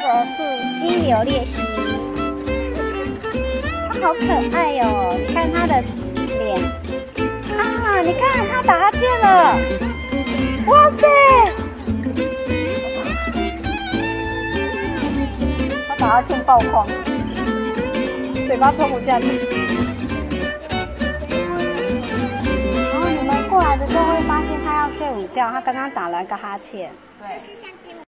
个是犀牛鬣蜥，它好可爱哦！你看它的脸啊，你看它打哈欠了，哇塞！它打哈欠爆框，嘴巴抽不下去。然后你们过来的时候会发现它要睡午觉，它刚刚打了一个哈欠。对。